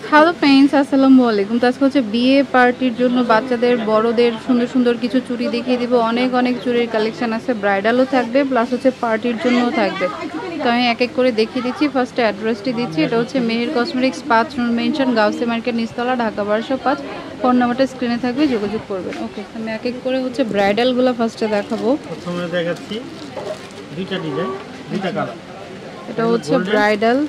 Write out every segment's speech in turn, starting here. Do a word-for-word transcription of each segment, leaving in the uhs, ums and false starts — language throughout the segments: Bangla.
হ্যালো ফ্রেন্ডস, আসসালামু আলাইকুম। তো আজকে হচ্ছে বিয়ে পার্টির জন্য বাচ্চাদের বড়দের সুন্দর সুন্দর কিছু চুড়ি দেখিয়ে দিব। অনেক অনেক চুড়ির কালেকশন আছে, ব্রাইডালও থাকবে প্লাস হচ্ছে পার্টির জন্যও থাকবে। তো আমি এক এক করে দেখিয়ে দিচ্ছি। ফার্স্টে অ্যাড্রেসটি দিচ্ছি, এটা হচ্ছে মেহের কসমেটিক্স, পাঁচ মেনশন, গাউসি মার্কেট, নিচতলা, ঢাকা বারোশো পাঁচ। ফোন নাম্বারটা স্ক্রিনে থাকবে, যোগাযোগ করবেন। ওকে, আমি এক এক করে হচ্ছে ব্রাইডালগুলো ফার্স্টে দেখাবো। প্রথমে দেখাচ্ছি দুইটা ডিজাইন, দুইটা কালার। এটা হচ্ছে ব্রাইডাল,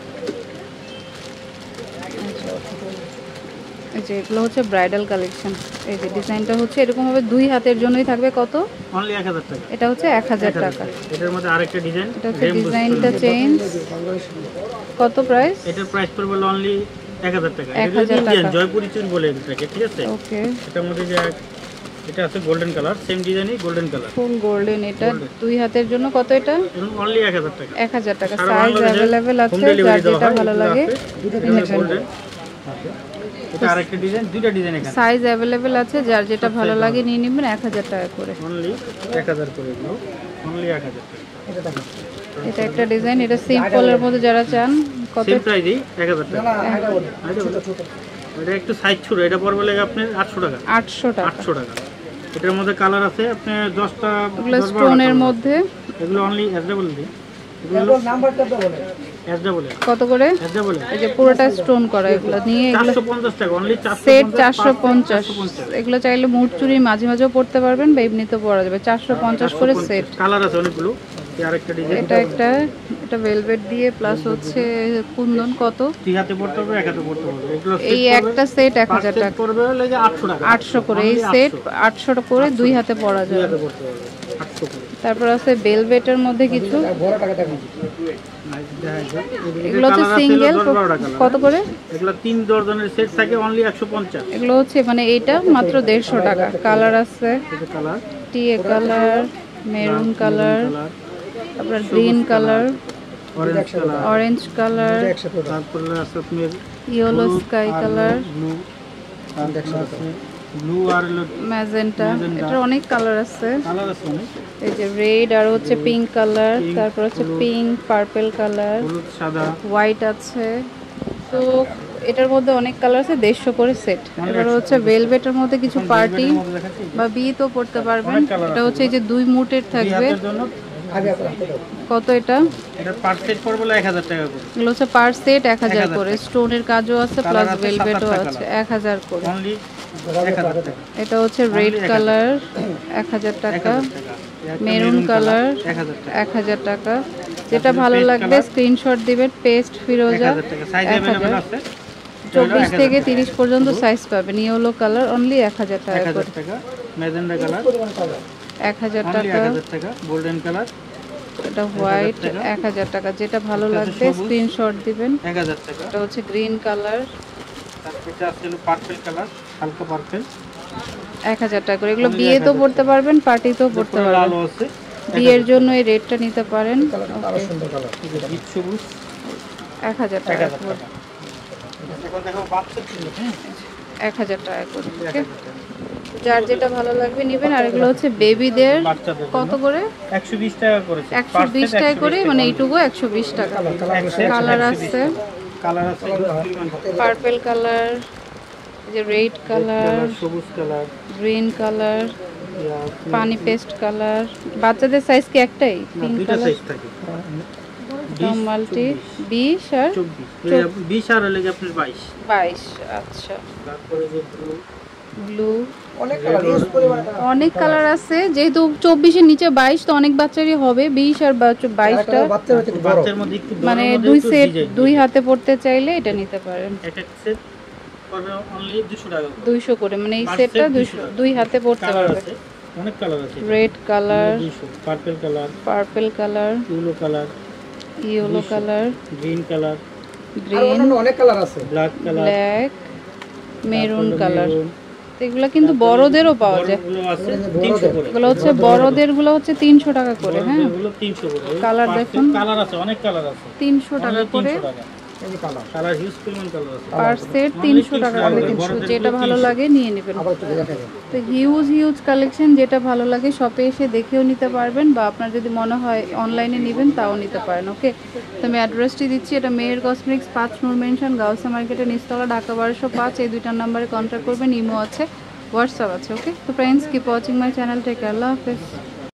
এই যে এগুলো হচ্ছে ব্রাইডাল কালেকশন। এই যে ডিজাইনটা হচ্ছে এরকম ভাবে দুই হাতের জন্যই থাকবে। কত? অনলি এক হাজার টাকা। এটা হচ্ছে এক হাজার টাকা। এটার মধ্যে আরেকটা ডিজাইন, এটা হচ্ছে ডিজাইনটা চেঞ্জ। কত প্রাইস? এটার প্রাইস পড়বে অনলি এক হাজার টাকা। এটা ডিজাইন জয়পুরি চুড়ি বলে এটাকে, ঠিক আছে? ওকে, এটার মধ্যে যে এটা আছে গোল্ডেন কালার, সেম ডিজাইনই গোল্ডেন কালার, ফুল গোল্ডেন। এটা দুই হাতের জন্য কত? এটা অনলি এক হাজার টাকা। এক হাজার টাকা। সাইজ अवेलेबल আছে, যার যেটা ভালো লাগে। গোল্ডেন এটা আরেকটা ডিজাইন, দুইটা ডিজাইন এখানে সাইজ अवेलेबल আছে, যার যেটা ভালো লাগে নিয়ে নেবেন। এক হাজার টাকা করে, অনলি এক হাজার করে দিও, অনলি এক হাজার টাকা। এটা দেখো, এটা একটা ডিজাইন, এটা সিম্পলের মধ্যে যারা চান। কত প্রাইসই? এক হাজার টাকা। এটা একটু সাইজ ছোট, এটা পড়বে লাগে আপনার আটশো টাকা। আটশো টাকা। আটশো টাকা। এটার মধ্যে কালার আছে আপনার দশটা, এগুলো স্টোনের মধ্যে। এগুলো অনলি এসডাবল দি, এগুলো নাম্বারটা তো বলে এসডাবল। কত করে? এসডাবল, এই যে পুরোটা স্টোন করা। এগুলো নিয়ে এগুলো চারশো পঞ্চাশ টাকা, অনলি সেট চারশো পঞ্চাশ। এগুলো চাইলে মুঠ চুরির মাঝে মাঝেও পড়তে পারবেন বা এমনিতেও পরা যাবে। চারশো পঞ্চাশ করে সেট। কালার আছে অনেকগুলো। আরেকটা ডিজাইন, এটা একটা, এটা ভেলভেট দিয়ে প্লাস হচ্ছে কুন্দন। কত? দুই হাতে পড়তে হবে, এক হাতে পড়তে হবে। এগুলো এই একটা সেট এক হাজার টাকা পড়বে লাগে আটশো টাকা। আটশো করে এই সেট, আটশো টাকা করে দুই হাতে পরা যাবে। হাতে পড়তে হবে আটশো করে। তারপর আছে ভেলভেটের মধ্যে কিছু। এগুলো হচ্ছে সিঙ্গেল। কত করে? এগুলো তিন ডজনের সেট থাকে, অনলি একশো পঞ্চাশ। এগুলো হচ্ছে মানে এইটা মাত্র দেড়শো টাকা। কালার আছে, কালার টিয়ে কালার, মেরুন কালার, তারপর green colour, orange colour, orange colour, তারপর আছে আপনার yellow sky colour, blue, blue আর ম্যাজেন্টা। এটার অনেক কালার আছে। কালার আছে অনেক। এই যে রেড আর হচ্ছে পিঙ্ক কালার, তারপর হচ্ছে পিঙ্ক, পার্পল কালার, হলুদ, সাদা, হোয়াইট আছে। তো এটার মধ্যে অনেক কালার আছে, দেড়শো করে সেট। এবার হচ্ছে ভেলভেটের মধ্যে কিছু পার্টি বা বিয়েতেও পড়তে পারবেন। এটা হচ্ছে এই যে দুই মুটের থাকবে। কত এটা? এটা পার সেট পড়বে এক হাজার টাকা করে। এগুলো হচ্ছে পার সেট এক হাজার করে। স্টোনের কাজও আছে প্লাস ভেলভেটও আছে, এক হাজার করে। অনলি এক হাজার টাকা। এটা হচ্ছে রেড কালার, এক হাজার টাকা। মেরুন কালার এক হাজার টাকা। যেটা ভালো লাগবে স্ক্রিনশট দিবেন। পেস্ট ফিরোজা এক হাজার। চব্বিশ থেকে তিরিশ পর্যন্ত সাইজ পাবেন। ইয়েলো কালার অনলি এক হাজার টাকা করে। ম্যাজেন্টা কালার এক হাজার টাকা। গোল্ডেন কালার, এটা হোয়াইট এক হাজার টাকা। যেটা ভালো লাগবে স্ক্রিনশট দিবেন। এক হাজার টাকা। এটা হচ্ছে গ্রিন কালার, তারপর এটা আছে পার্পল কালার, হালকা পার্পল, এক হাজার টাকা করে। এগুলো বিয়েতেও পড়তে পারবেন, পার্টিতেও পড়তে পারবেন। লাল আছে, বিয়ের জন্য এই রেটটা নিতে পারেন। কালার সুন্দর কালার, এই সবুজ এক হাজার টাকা করে। এখন দেখো বাচ্চা ছিল, হ্যাঁ এক হাজার টাকা করে। ওকে, যার যেটা ভালো লাগবে নেবেন। আর এগুলো হচ্ছে বেবিদের। কত করে? একশো বিশ টাকা করে। একশো বিশ টাকা করে, মানে এইটুকু একশো বিশ টাকা। কালার আছে, কালার আছে পার্পল কালার, যে রেড কালার, সবুজ কালার, গ্রিন কালার, পানি পেস্ট কালার। বাচ্চাদের সাইজ কি একটাই? তিন কালার থাকে, মাল্টি বিশ আর চব্বিশ। বিশ আর হলে আপনার বাইশ। বাইশ, আচ্ছা। তারপরে যে ব্লু, ব্লু অনেক অনেক কালার আছে। যেহেতু চব্বিশের নিচে বাইশ, তো অনেক বাচ্চারই হবে। বিশ আর বাইশটা বাচ্চার মধ্যে একটু মানে দুই সেট, দুই হাতে পড়তে চাইলে এটা নিতে পারেন। এক এক সেট পড়বে অনলি দুইশো টাকা, দুইশো করে। মানে এই সেটটা দুইশো, দুই হাতে পড়তে পারবে। অনেক কালার আছে। Red colour, purple colour, purple colour, yellow colour, yellow colour, green colour, green, অনেক কালার আছে, black colour, black, maroon colour. এগুলো কিন্তু বড়দেরও পাওয়া যায়। এগুলো হচ্ছে বড়দের গুলো হচ্ছে তিনশো টাকা করে। হ্যাঁ, তিনশো করে। কালার দেখুন, কালার আছে, অনেক কালার আছে। তিনশো টাকা করে কালার হিউজ পরিমাণ কালার আছে পার সেট তিনশো টাকা করে তিনশো, যেটা ভালো লাগে নিয়ে নেবেন। তো হিউজ হিউজ কালেকশন, যেটা ভালো লাগে শপে এসে দেখেও নিতে পারবেন, বা আপনার যদি মনে হয় অনলাইনে নেবেন তাও নিতে পারেন। ওকে, তো আমি অ্যাড্রেসটি দিচ্ছি, এটা মেয়ের কসমেটিক্স পাঁচ নূর মেনশন, গাউসা মার্কেটের নিচতলা, ঢাকা বারোশো পাঁচ। এই দুইটার নাম্বারে কন্ট্যাক্ট করবেন, ইমো আছে, হোয়াটসঅ্যাপ আছে। ওকে, তো friends, keep watching my channel, take care, আল্লাহ হাফেজ।